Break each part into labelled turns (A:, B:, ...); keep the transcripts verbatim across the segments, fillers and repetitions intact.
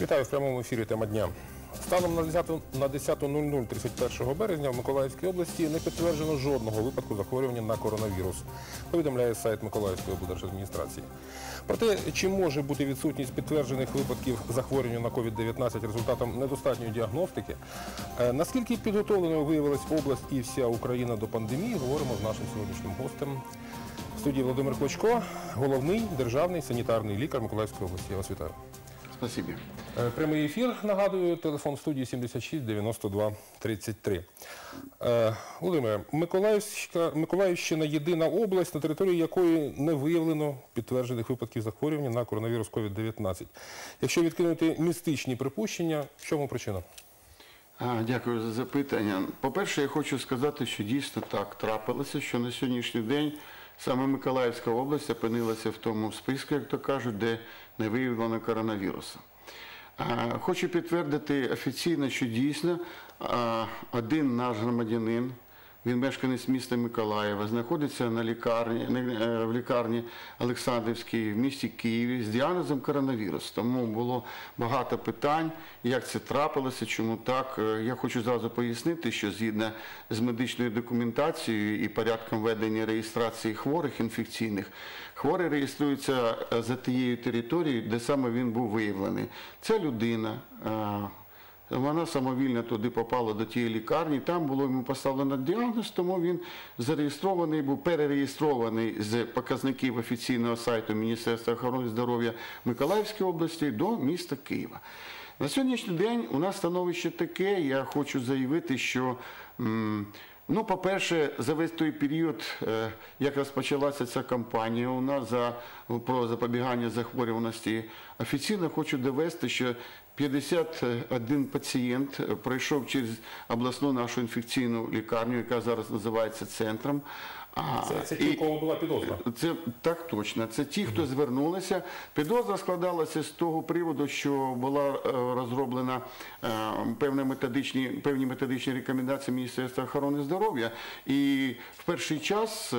A: Вітаю в прямому ефірі «Тема дня». Станом на десяту нуль нуль тридцять першого березня в Миколаївській області не підтверджено жодного випадку захворювання на коронавірус, повідомляє сайт Миколаївської облдержадміністрації. Проте, чи може бути відсутність підтверджених випадків захворювання на ковід дев'ятнадцять результатом недостатньої діагностики, наскільки підготовленою виявилась область і вся Україна до пандемії, говоримо з нашим сьогоднішнім гостем. В студії Володимир Клочко, головний державний санітарний лікар Миколаївської області. Я вас вітаю.
B: Спасибо.
A: Прямий ефір, нагадую, телефон студії сімдесят шість дев'яносто два тридцять три. Володимире, Миколаївщина – єдина область, на території якої не виявлено підтверджених випадків захворювання на коронавірус ковід дев'ятнадцять. Якщо відкинути містичні припущення, в чому причина?
B: А, дякую за запитання. По-перше, я хочу сказати, що дійсно так трапилося, що на сьогоднішній день саме Миколаївська область опинилася в тому списку, як то кажуть, де не виявлено коронавірусу. Хочу підтвердити офіційно, що дійсно один наш громадянин, він мешканець міста Миколаєва, знаходиться на лікарні, в лікарні Олександрівській в місті Києві з діагнозом коронавірус. Тому було багато питань, як це трапилося, чому так. Я хочу зразу пояснити, що згідно з медичною документацією і порядком ведення реєстрації хворих інфекційних, хворий реєструється за тією територією, де саме він був виявлений. Ця людина, вона самовільно туди попала до тієї лікарні, там було йому поставлено діагноз, тому він зареєстрований, був перереєстрований з показників офіційного сайту Міністерства охорони здоров'я Миколаївської області до міста Києва. На сьогоднішній день у нас становище таке, я хочу заявити, що ну, по-перше, за весь той період, як розпочалася ця кампанія у нас за, про запобігання захворюваності, офіційно хочу довести, що п'ятдесят один пацієнт пройшов через обласну нашу інфекційну лікарню, яка зараз називається центром.
A: Це, це ті, у кого була підозра?
B: Це, так точно. Це ті, хто звернулися. Підозра складалася з того приводу, що була розроблена певні методичні, певні методичні рекомендації Міністерства охорони здоров'я. І в перший час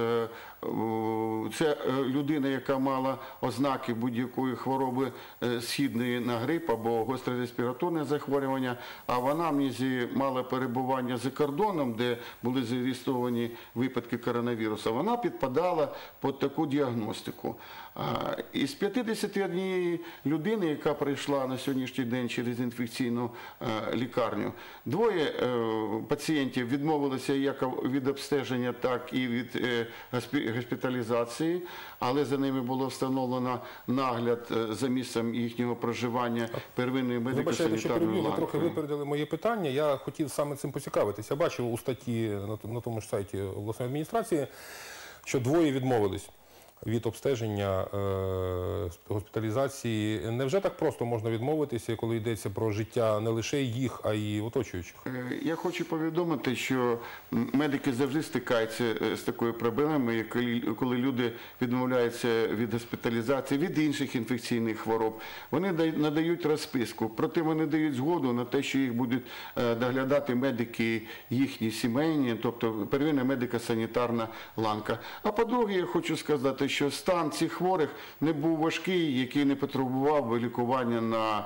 B: це людина, яка мала ознаки будь-якої хвороби східної на грип або гострореспіраторне захворювання, а в анамнезі мала перебування за кордоном, де були зареєстровані випадки коронавірусу, вона підпадала під таку діагностику. Із п'ятдесят один людини, яка прийшла на сьогоднішній день через інфекційну лікарню, двоє пацієнтів відмовилися як від обстеження, так і від госпіталізації, але за ними було встановлено нагляд за місцем їхнього проживання первинної медико-санітарної ланки.
A: Ви трохи випередили моє питання, я хотів саме цим поцікавитися. Я бачив у статті на тому ж сайті обласної адміністрації, що двоє відмовились від обстеження, е, госпіталізації. Невже так просто можна відмовитися, коли йдеться про життя не лише їх, а й оточуючих?
B: Я хочу повідомити, що медики завжди стикаються з такою проблемою, коли люди відмовляються від госпіталізації, від інших інфекційних хвороб. Вони надають розписку, проте вони дають згоду на те, що їх будуть доглядати медики їхні сімейні, тобто первинна медико-санітарна ланка. А по-друге, я хочу сказати, що стан цих хворих не був важкий, який не потребував лікування на,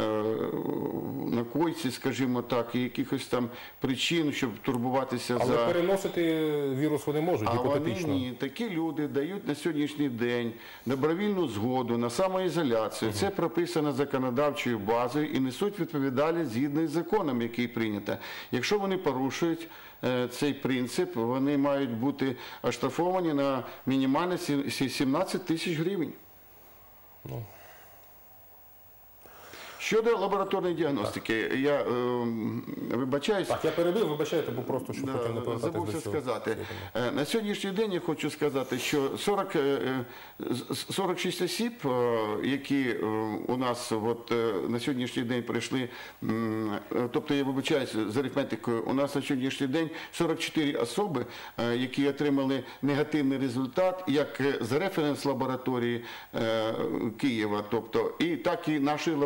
B: на койці, скажімо так, і якихось там причин, щоб турбуватися
A: Але за... Але переносити вірус вони можуть,
B: а
A: гіпотетично.
B: Вони ні. Такі люди дають на сьогоднішній день добровільну згоду на самоізоляцію. Угу. Це прописано законодавчою базою і несуть відповідальність згідно із законом, який прийнято. Якщо вони порушують цей принцип, вони мають бути оштрафовані на мінімально сімнадцять тисяч гривень. Ну. Щодо лабораторної діагностики, так. я е, вибачаюсь.
A: Так, я перебив, вибачайте, бо просто, щоб
B: да,
A: потім не повертатися до цього.
B: Забувся сказати. На сьогоднішній день я хочу сказати, що сорок, сорок шість осіб, які у нас от, на сьогоднішній день прийшли, тобто я вибачаюсь з арифметикою, у нас на сьогоднішній день сорок чотири особи, які отримали негативний результат, як з референс-лабораторії Києва, тобто, і так і нашої лабораторії,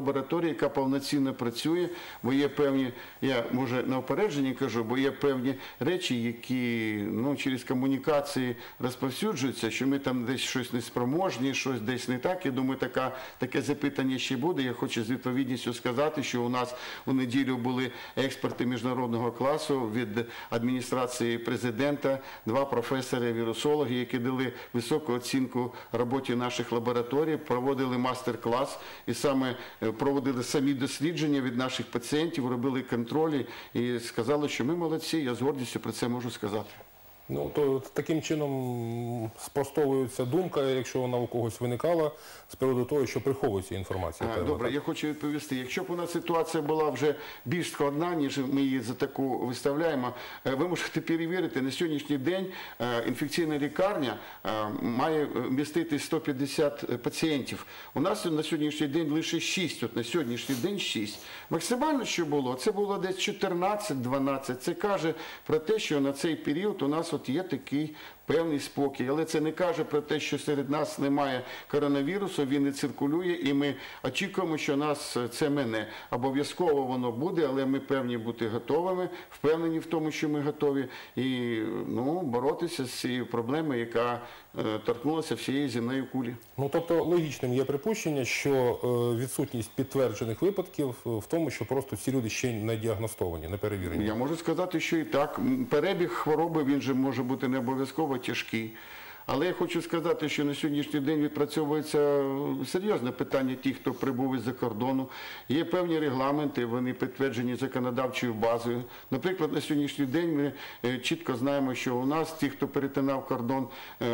B: лабораторія, яка повноцінно працює, бо є певні, я може на опередженні кажу, бо є певні речі, які ну, через комунікації розповсюджуються, що ми там десь щось неспроможні, щось десь не так. Я думаю, така, таке запитання ще буде. Я хочу з відповідністю сказати, що у нас у неділю були експерти міжнародного класу від адміністрації президента, два професори-вірусологи, які дали високу оцінку роботі наших лабораторій, проводили мастер-клас і саме проводили самі дослідження від наших пацієнтів, робили контролі і сказали, що ми молодці, я з гордістю про це можу сказати.
A: Ну, то таким чином спростовується думка, якщо вона у когось виникала, з приводу того, що приховується інформація.
B: А, добре, я хочу відповісти. Якщо б у нас ситуація була вже більш складна, ніж ми її за таку виставляємо, ви можете перевірити, на сьогоднішній день інфекційна лікарня має вмістити сто п'ятдесят пацієнтів. У нас на сьогоднішній день лише шість, от на сьогоднішній день шість. Максимально, що було, це було десь чотирнадцять-дванадцять. Це каже про те, що на цей період у нас от є такий певний спокій. Але це не каже про те, що серед нас немає коронавірусу, він не циркулює, і ми очікуємо, що нас це мине. Обов'язково воно буде, але ми певні бути готовими, впевнені в тому, що ми готові, і ну, боротися з цією проблемою, яка е, торкнулася всієї земної кулі.
A: Ну, тобто логічним є припущення, що е, відсутність підтверджених випадків в тому, що просто ці люди ще не діагностовані, не перевірені.
B: Я можу сказати, що і так. Перебіг хвороби, він же може бути не обов'язково тяжкий. Але я хочу сказати, що на сьогоднішній день відпрацьовується серйозне питання тих, хто прибув із-за кордону. Є певні регламенти, вони підтверджені законодавчою базою. Наприклад, на сьогоднішній день ми чітко знаємо, що у нас ті, хто перетинав кордон,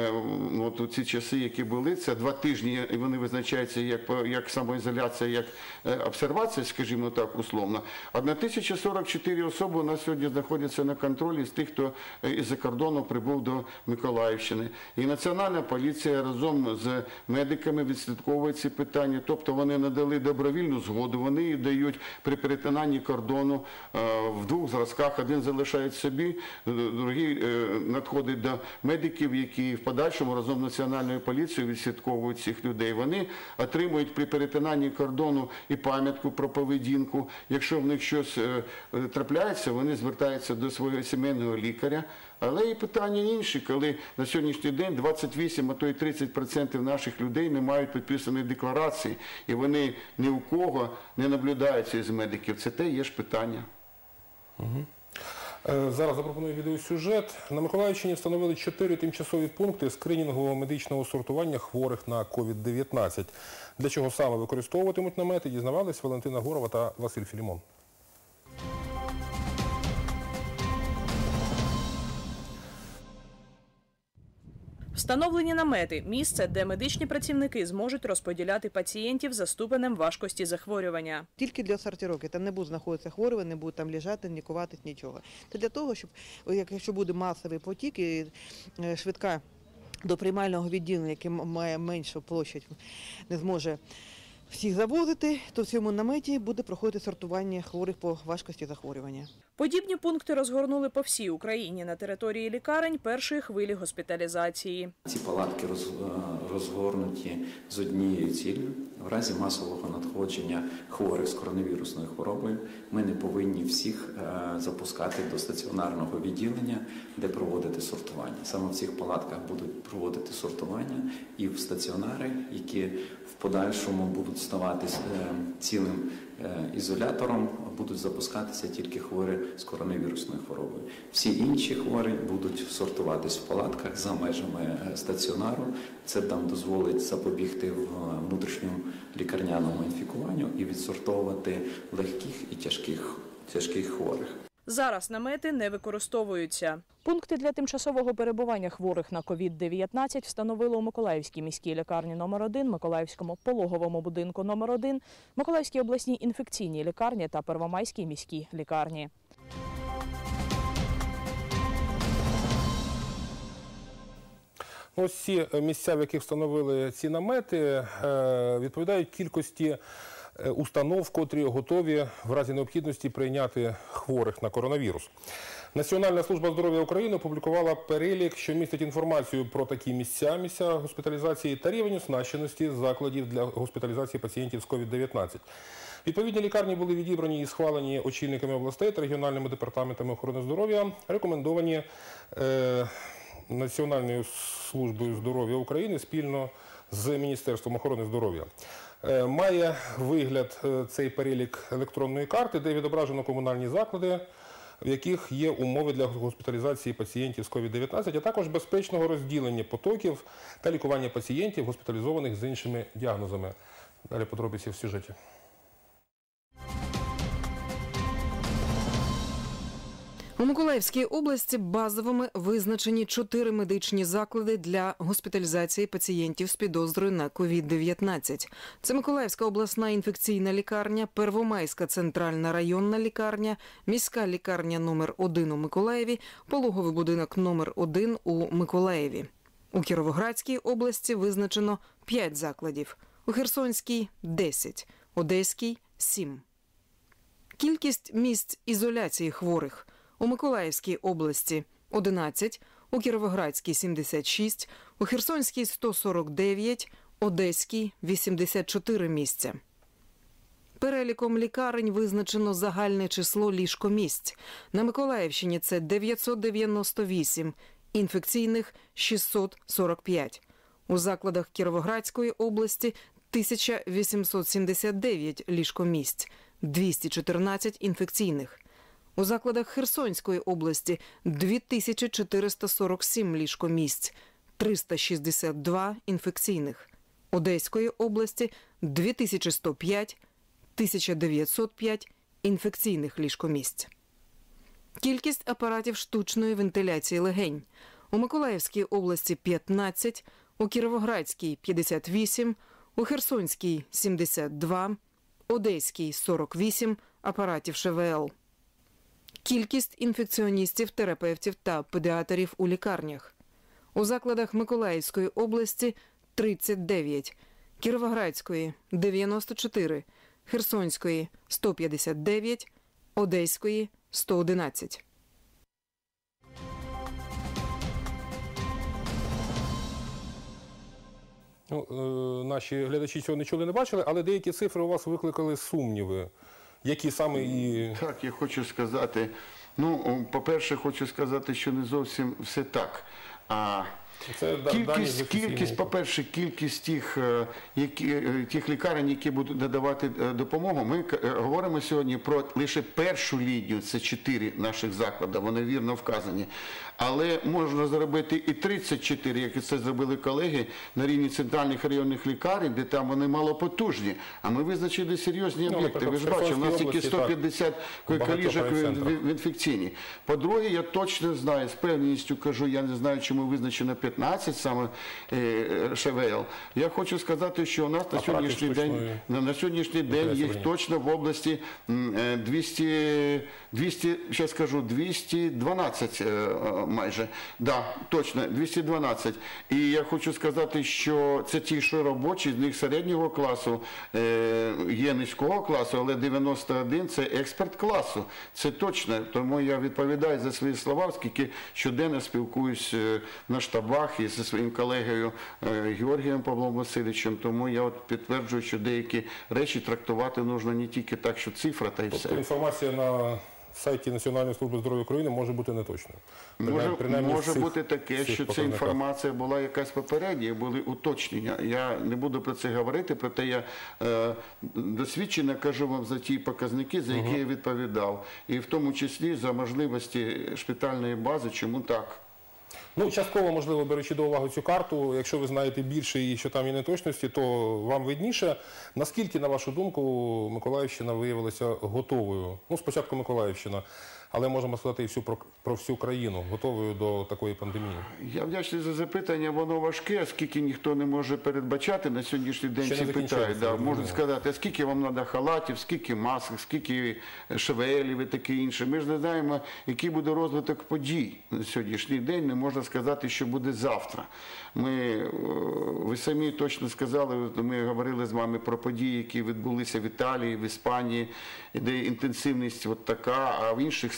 B: от у ці часи, які були, це два тижні, і вони визначаються як, як самоізоляція, як обсервація, скажімо так, условно. тисяча сорок чотири особи у нас сьогодні знаходяться на контролі з тих, хто із-за кордону прибув до Миколаївщини. І Національна поліція разом з медиками відслідковує ці питання. Тобто вони надали добровільну згоду, вони її дають при перетинанні кордону в двох зразках. Один залишають собі, другий надходить до медиків, які в подальшому разом з Національною поліцією відслідковують цих людей. Вони отримують при перетинанні кордону і пам'ятку про поведінку. Якщо в них щось трапляється, вони звертаються до свого сімейного лікаря. Але і питання інші, коли на сьогоднішній день двадцять вісім, а то й тридцять відсотків наших людей не мають підписаної декларації, і вони ні у кого не наблюдаються із медиків. Це те є ж питання.
A: Угу. Зараз запропоную відеосюжет. На Миколаївщині встановили чотири тимчасові пункти скринінгового медичного сортування хворих на ковід дев'ятнадцять. Для чого саме використовуватимуть намети, дізнавались Валентина Горова та Василь Філімон.
C: Встановлені намети – місце, де медичні працівники зможуть розподіляти пацієнтів за ступенем важкості захворювання.
D: Тільки для сортировки, там не будуть знаходитися хворі, не будуть там лежати, лікуватись, нічого. Це для того, щоб, якщо буде масовий потік і швидка до приймального відділення, яке має меншу площадь, не зможе всіх завозити, то в цьому наметі буде проходити сортування хворих по важкості захворювання.
C: Подібні пункти розгорнули по всій Україні на території лікарень першої хвилі госпіталізації.
E: Ці палатки розгорнуті з однією ціллю. В разі масового надходження хворих з коронавірусною хворобою ми не повинні всіх запускати до стаціонарного відділення, де проводити сортування. Саме в цих палатках будуть проводити сортування і в стаціонари, які в подальшому будуть ставати цілим ізолятором, будуть запускатися тільки хворі з коронавірусною хворобою. Всі інші хворі будуть сортуватись в палатках за межами стаціонару. Це нам дозволить запобігти внутрішньому лікарняному інфікуванню і відсортовувати легких і тяжких, тяжких хворих.
C: Зараз намети не використовуються. Пункти для тимчасового перебування хворих на ковід дев'ятнадцять встановили у Миколаївській міській лікарні номер один, Миколаївському пологовому будинку номер один, Миколаївській обласній інфекційній лікарні та Первомайській міській лікарні.
A: Ось ці місця, в яких встановили ці намети, відповідають кількості установ, котрі готові в разі необхідності прийняти хворих на коронавірус. Національна служба здоров'я України опублікувала перелік, що містить інформацію про такі місця, місця госпіталізації та рівень оснащеності закладів для госпіталізації пацієнтів з ковід дев'ятнадцять. Відповідні лікарні були відібрані і схвалені очільниками областей та регіональними департаментами охорони здоров'я, рекомендовані е, Національною службою здоров'я України спільно з Міністерством охорони здоров'я. Е, має вигляд е, цей перелік електронної карти, де відображено комунальні заклади, в яких є умови для госпіталізації пацієнтів з ковід дев'ятнадцять, а також безпечного розділення потоків та лікування пацієнтів, госпіталізованих з іншими діагнозами. Далі подробиці в сюжеті.
F: У Миколаївській області базовими визначені чотири медичні заклади для госпіталізації пацієнтів з підозрою на ковід дев'ятнадцять. Це Миколаївська обласна інфекційна лікарня, Первомайська центральна районна лікарня, міська лікарня номер один у Миколаєві, пологовий будинок номер один у Миколаєві. У Кіровоградській області визначено п'ять закладів, у Херсонській – десять, Одеській – сім. Кількість місць ізоляції хворих – у Миколаївській області – одинадцять, у Кіровоградській – сімдесят шість, у Херсонській – сто сорок дев'ять, Одеській – вісімдесят чотири місця. Переліком лікарень визначено загальне число ліжкомісць. На Миколаївщині це дев'ятсот дев'яносто вісім, інфекційних – шістсот сорок п'ять. У закладах Кіровоградської області – тисяча вісімсот сімдесят дев'ять ліжкомісць, двісті чотирнадцять інфекційних. У закладах Херсонської області – дві тисячі чотириста сорок сім ліжкомісць, триста шістдесят два інфекційних. Одеської області – дві тисячі сто п'ять, тисяча дев'ятсот п'ять інфекційних ліжкомісць. Кількість апаратів штучної вентиляції легень. У Миколаївській області – п'ятнадцять, у Кіровоградській – п'ятдесят вісім, у Херсонській – сімдесят два, Одеській – сорок вісім апаратів ШВЛ. Кількість інфекціоністів, терапевтів та педіатрів у лікарнях. У закладах Миколаївської області – тридцять дев'ять, Кіровоградської – дев'яносто чотири, Херсонської – сто п'ятдесят дев'ять, Одеської – сто одинадцять.
A: Ну, е, наші глядачі цього нічого не бачили, але деякі цифри у вас викликали сумніви. Які саме і...
B: Так, я хочу сказати, ну, по-перше, хочу сказати, що не зовсім все так. А
A: Це
B: кількість, кількість, по-перше, кількість тих, які, тих лікарень, які будуть надавати допомогу, ми говоримо сьогодні про лише першу лінію, це чотири наших заклади, вони вірно вказані. Але можна зробити і тридцять чотири, як це зробили колеги, на рівні центральних районних лікарень, де там вони малопотужні. А ми визначили серйозні
A: ну,
B: об'єкти. Ви ж бачите, у нас тільки сто п'ятдесят койко-ліжок в інфекційній. По-друге, я точно знаю, з певністю кажу, я не знаю, чому визначено п'ятнадцять саме ШВЛ. Я хочу сказати, що у нас на сьогоднішній день, на сьогоднішній день їх точно в області двісті, двісті, ще скажу, двісті дванадцять майже. Да, точно, двісті дванадцять. І я хочу сказати, що це ті, що робочі, з них середнього класу, є низького класу, але дев'яносто один – це експерт класу. Це точно. Тому я відповідаю за свої слова, оскільки щоденно спілкуюсь на штабах із зі своїм колегою Георгієм Павлом Васильовичем, тому я от підтверджую, що деякі речі трактувати потрібно не тільки так, що цифра та й все.
A: Тобто інформація на сайті Національної служби здоров'я України може бути неточною?
B: Може, може бути таке, що ця інформація була якась попередня, були уточнення. Я не буду про це говорити, проте я е, досвідчено кажу вам за ті показники, за які угу. я відповідав. І в тому числі за можливості шпитальної бази, чому так.
A: Ну, частково, можливо, беручи до уваги цю карту, якщо ви знаєте більше і що там є неточності, то вам видніше. Наскільки, на вашу думку, Миколаївщина виявилася готовою? Ну, спочатку Миколаївщина, але можемо сказати і всю, про, про всю країну, готовою до такої пандемії.
B: Я вдячний за запитання, воно важке, оскільки ніхто не може передбачати, на сьогоднішній день всі питають. Да, можуть сказати, а скільки вам треба халатів, скільки масок, скільки ШВЛів і таке інше. Ми ж не знаємо, який буде розвиток подій на сьогоднішній день, не можна сказати, що буде завтра. Ми, ви самі точно сказали, ми говорили з вами про події, які відбулися в Італії, в Іспанії, де інтенсивність от така, а в інших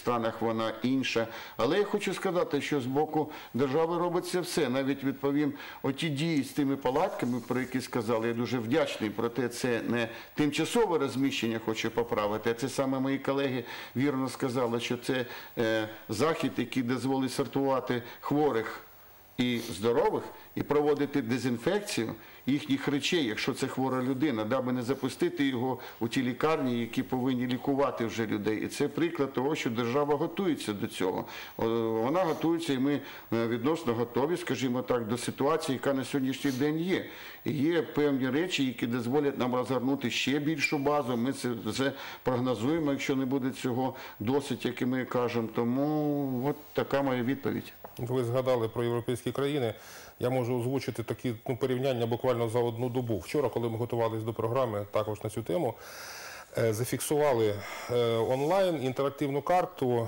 B: странах вона інша. Але я хочу сказати, що з боку держави робиться все. Навіть відповім, оті дії з тими палатками, про які сказали, я дуже вдячний, проте це не тимчасове розміщення, хочу поправити, а це саме мої колеги вірно сказали, що це е, захід, який дозволить сортувати хворих і здорових, і проводити дезінфекцію їхніх речей, якщо це хвора людина, даби не запустити його у ті лікарні, які повинні лікувати вже людей. І це приклад того, що держава готується до цього. Вона готується, і ми відносно готові, скажімо так, до ситуації, яка на сьогоднішній день є. І є певні речі, які дозволять нам розгорнути ще більшу базу. Ми це вже прогнозуємо, якщо не буде цього досить, як і ми кажемо. Тому от така моя відповідь.
A: Ви згадали про європейські країни. Я можу озвучити такі ну, порівняння буквально за одну добу. Вчора, коли ми готувалися до програми також на цю тему, е, зафіксували е, онлайн інтерактивну карту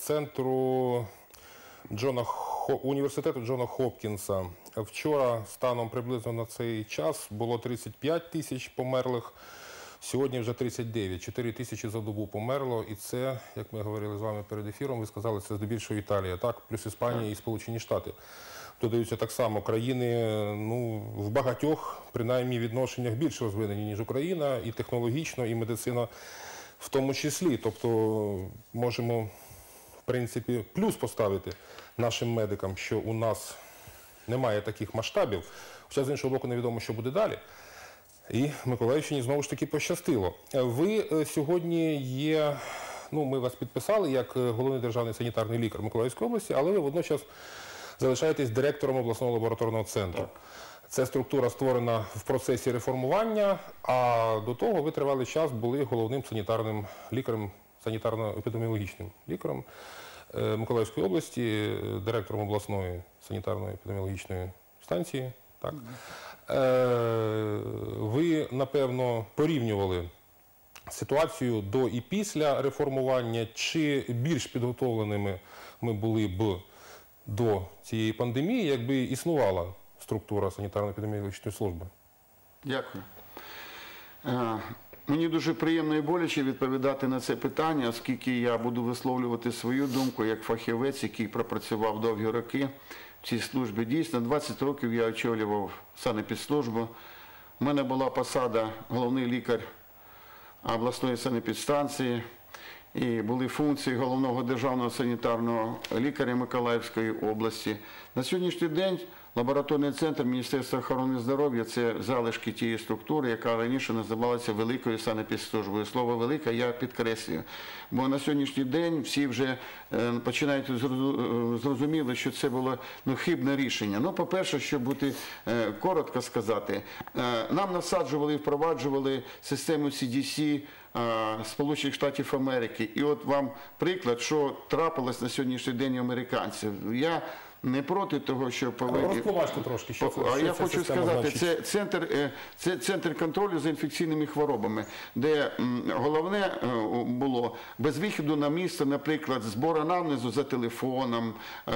A: центру Джона Хо... університету Джона Хопкінса. Вчора станом приблизно на цей час було тридцять п'ять тисяч померлих. Сьогодні вже тридцять дев'ять. чотири тисячі за добу померло. І це, як ми говорили з вами перед ефіром, ви сказали, це здебільшого Італія, так? Плюс Іспанія і Сполучені Штати. Додаються так само країни, ну, в багатьох, принаймні, відношеннях більш розвинені, ніж Україна, і технологічно, і медицина в тому числі. Тобто можемо, в принципі, плюс поставити нашим медикам, що у нас немає таких масштабів. Хоча, з іншого боку, невідомо, що буде далі. І Миколаївщині знову ж таки пощастило. Ви сьогодні є, ну, ми вас підписали як головний державний санітарний лікар Миколаївської області, але ви водночас залишаєтесь директором обласного лабораторного центру. Це структура створена в процесі реформування, а до того ви тривалий час були головним санітарним лікарем, санітарно-епідеміологічним лікарем Миколаївської області, директором обласної санітарної епідеміологічної станції. Так. Ви, напевно, порівнювали ситуацію до і після реформування, чи більш підготовленими ми були б до цієї пандемії, якби існувала структура санітарно-епідеміологічної служби?
B: Дякую. Мені дуже приємно і боляче відповідати на це питання, оскільки я буду висловлювати свою думку як фахівець, який пропрацював довгі роки в цій службі. Дійсно, двадцять років я очолював санепідслужбу. У мене була посада головний лікар обласної санепідстанції, і були функції головного державного санітарного лікаря Миколаївської області. На сьогоднішній день лабораторний центр Міністерства охорони здоров'я – це залишки тієї структури, яка раніше називалася Великою санепідслужбою. Слово «велика» я підкреслюю. Бо на сьогоднішній день всі вже починають зрозуміли, що це було ну, хибне рішення. Ну, по-перше, щоб бути коротко сказати, нам насаджували і впроваджували систему Сі Ді Сі Сполучених Штатів Америки. І от вам приклад, що трапилось на сьогоднішній день у американців. Я не проти того, що повинні...
A: Розтлумачте трошки, що це,
B: а
A: що
B: я
A: це
B: хочу сказати, це центр, це центр контролю за інфекційними хворобами, де головне було без виходу на місце, наприклад, збор анамнезу за телефоном,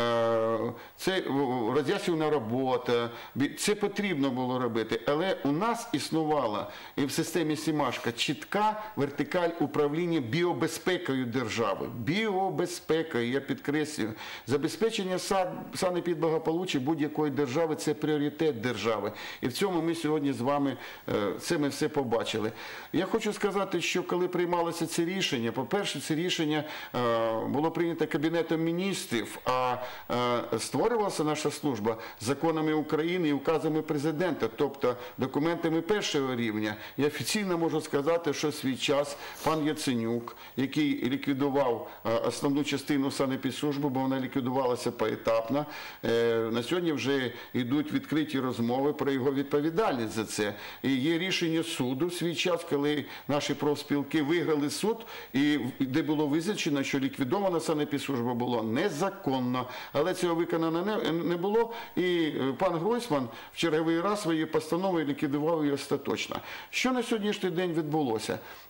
B: це роз'яснювальна робота, це потрібно було робити. Але у нас існувала і в системі Сімашка чітка вертикаль управління біобезпекою держави. Біобезпекою, я підкреслюю, забезпечення сад санепідблагополуччя будь-якої держави – це пріоритет держави. І в цьому ми сьогодні з вами це ми все побачили. Я хочу сказати, що коли приймалося це рішення, по-перше, це рішення було прийнято Кабінетом міністрів, а створювалася наша служба законами України і указами президента, тобто документами першого рівня. Я офіційно можу сказати, що в свій час пан Яценюк, який ліквідував основну частину санепідслужби, бо вона ліквідувалася поетапно, на сьогодні вже йдуть відкриті розмови про його відповідальність за це. І є рішення суду в свій час, коли наші профспілки виграли суд, і де було визначено, що ліквідована санепідслужба була незаконно. Але цього виконано не, не було, і пан Гройсман в черговий раз своєю постановою ліквідував її остаточно. Що на сьогоднішній день відбулося?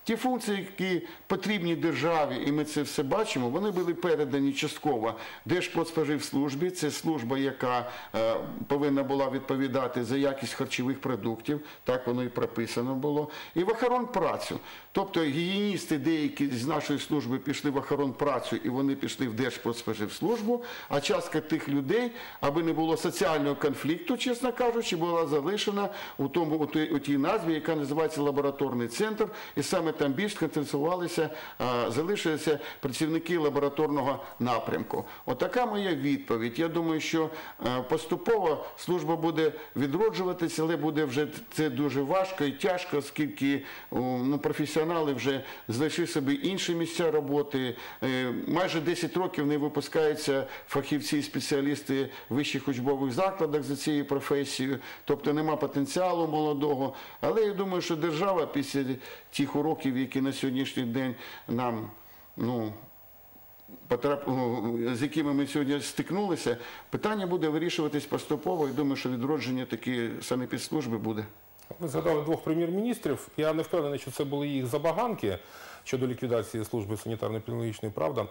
B: Ті функції, які потрібні державі, і ми це все бачимо, вони були передані частково Держпродспоживслужбі. Це служба, яка е, повинна була відповідати за якість харчових продуктів, так воно і прописано було, і в охоронпрацю. Тобто гігієністи деякі з нашої служби пішли в охоронпрацю, і вони пішли в Держпродспоживслужбу, а частка тих людей, аби не було соціального конфлікту, чесно кажучи, була залишена у, тому, у, тій, у тій назві, яка називається лабораторний центр, і саме там більш сконцентрувалися, залишилися працівники лабораторного напрямку. Отака моя відповідь. Я думаю, що поступово служба буде відроджуватися, але буде вже це дуже важко і тяжко, оскільки ну, професіонали вже знайшли собі інші місця роботи. Майже десять років не випускаються фахівці і спеціалісти в вищих учбових закладах за цією професією, тобто нема потенціалу молодого. Але я думаю, що держава після тих уроків, які на сьогоднішній день нам, ну, потрап... з якими ми сьогодні стикнулися, питання буде вирішуватись поступово, і думаю, що відродження такі санепідслужби буде.
A: Ви згадали двох прем'єр-міністрів. Я не впевнений, що це були їх забаганки щодо ліквідації служби санітарно-епідеміологічної, правда.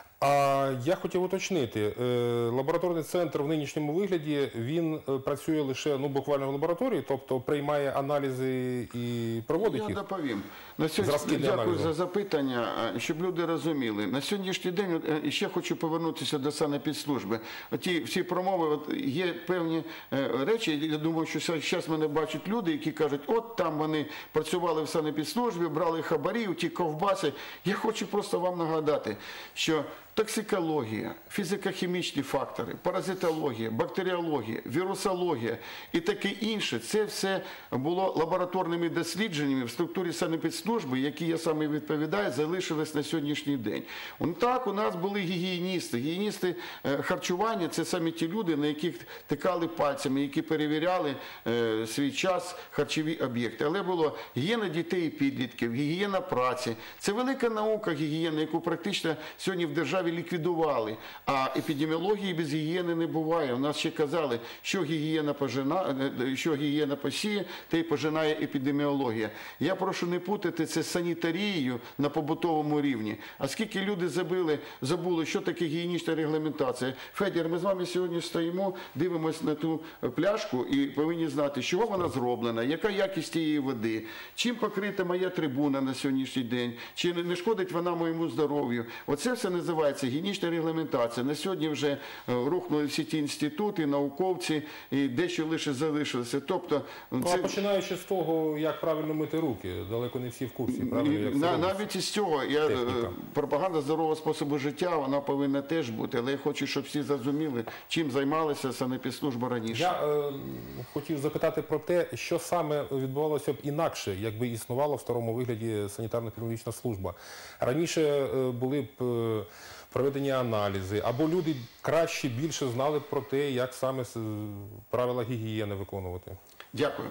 A: А я хотів уточнити, лабораторний центр в нинішньому вигляді, він працює лише ну, буквально в лабораторії, тобто приймає аналізи і проводить їх?
B: Я доповім. На сьогодні, дякую за запитання, щоб люди розуміли. На сьогоднішній день, ще хочу повернутися до санепідслужби. Ті всі промови, от, є певні речі, я думаю, що зараз мене бачать люди, які кажуть, от там вони працювали в санепідслужбі, брали хабарі, ті ковбаси. Я хочу просто вам нагадати, що токсикологія, фізико-хімічні фактори, паразитологія, бактеріологія, вірусологія і таке інше, це все було лабораторними дослідженнями в структурі санепідслужби, які я саме відповідаю, залишились на сьогоднішній день. Так, у нас були гігієністи. Гігієністи харчування – це саме ті люди, на яких тикали пальцями, які перевіряли е, свій час харчові об'єкти. Але було гігієна дітей і підлітків, гігієна праці. Це велика наука гігієни, яку практично сьогодні в державі ліквідували, а епідеміології без гігієни не буває. У нас ще казали, що гігієна пожина, що гігієна посіє, те й пожинає епідеміологія. Я прошу не путати це з санітарією на побутовому рівні. А скільки люди забили, забули, що таке гігієнічна регламентація. Федір, ми з вами сьогодні стоїмо, дивимося на ту пляшку і повинні знати, з чого вона зроблена, яка якість тієї води, чим покрита моя трибуна на сьогоднішній день, чи не шкодить вона моєму здоров'ю. Оце все називається гігієнічна регламентація. На сьогодні вже рухнули всі ті інститути, науковці, і дещо лише залишилося. Тобто,
A: ну,
B: це...
A: а починаючи з того, як правильно мити руки, далеко не всі в курсі, правильно, як
B: На, навіть із цього, я,
A: техніка.
B: пропаганда здорового способу життя, вона повинна теж бути, але я хочу, щоб всі зрозуміли, чим займалася санепідслужба раніше.
A: Я е, хотів запитати про те, що саме відбувалося б інакше, якби існувала в старому вигляді санітарно-епідеміологічна служба. Раніше е, були б е, проведені аналізи, або люди краще, більше знали про те, як саме правила гігієни виконувати.
B: Дякую.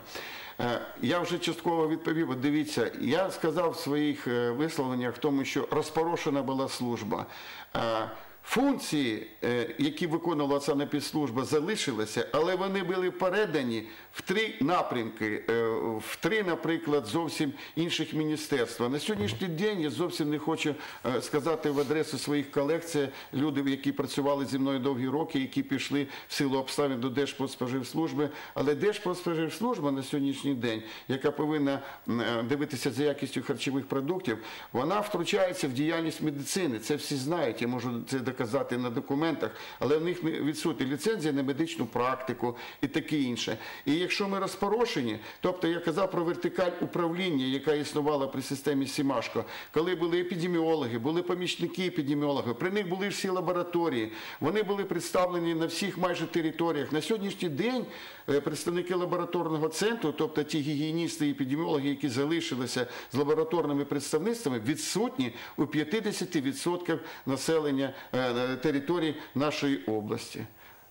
B: Я вже частково відповів. От дивіться, я сказав в своїх висловленнях в тому, що розпорошена була служба. Функції, які виконувала санепідслужба, залишилися, але вони були передані в три напрямки, в три, наприклад, зовсім інших міністерств. На сьогоднішній день я зовсім не хочу сказати в адресу своїх колег, це люди, які працювали зі мною довгі роки, які пішли в силу обставин до Держпродспоживслужби, але Держпродспоживслужба на сьогоднішній день, яка повинна дивитися за якістю харчових продуктів, вона втручається в діяльність медицини. Це всі знають, я можу це доказати на документах, але в них відсутня ліцензія на медичну практику і таке інше. І якщо ми розпорошені, тобто я казав про вертикаль управління, яка існувала при системі Сімашко, коли були епідеміологи, були помічники епідеміологів, при них були всі лабораторії, вони були представлені на всіх майже територіях. На сьогоднішній день представники лабораторного центру, тобто ті гігієністи і епідеміологи, які залишилися з лабораторними представництвами, відсутні у п'ятдесят відсотків населення території нашої області.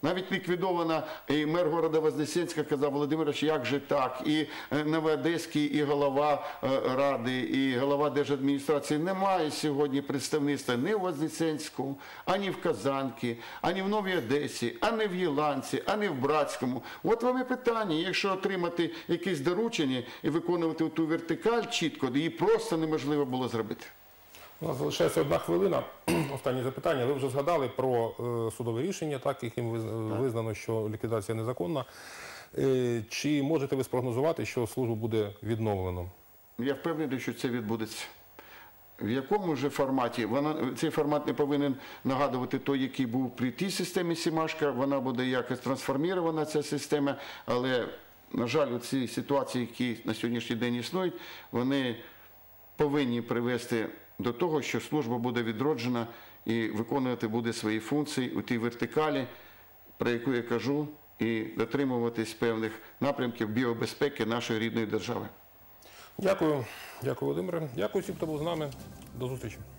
B: Навіть ліквідована і мер города Вознесенська казав: Володимирович, як же так? І Новоодеський, і голова ради, і голова держадміністрації. Немає сьогодні представництва ні в Вознесенську, ані в Казанці, ані в Новій Одесі, ані в Єланці, ані в Братському. От вам і питання. Якщо отримати якісь доручення і виконувати ту вертикаль чітко, її просто неможливо було зробити.
A: У нас залишається одна хвилина. Останнє запитання. Ви вже згадали про е, судове рішення, так, яким виз- визнано, що ліквідація незаконна. Е, чи можете ви спрогнозувати, що службу буде відновлено?
B: Я впевнений, що це відбудеться. В якому ж форматі? Вона, цей формат не повинен нагадувати той, який був при тій системі Сімашка. Вона буде якось трансформована, ця система. Але, на жаль, ці ситуації, які на сьогоднішній день існують, вони повинні привести до того, що служба буде відроджена і виконувати буде свої функції у тій вертикалі, про яку я кажу, і дотримуватись певних напрямків біобезпеки нашої рідної держави.
A: Дякую. Дякую, Володимире. Дякую всім, хто був з нами. До зустрічі.